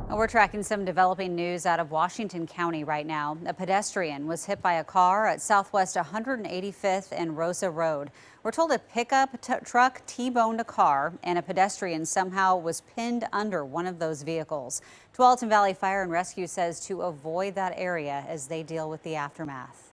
We're tracking some developing news out of Washington County right now. A pedestrian was hit by a car at Southwest 185th and Rosa Road. We're told a pickup truck T-boned a car and a pedestrian somehow was pinned under one of those vehicles. Tualatin Valley Fire and Rescue says to avoid that area as they deal with the aftermath.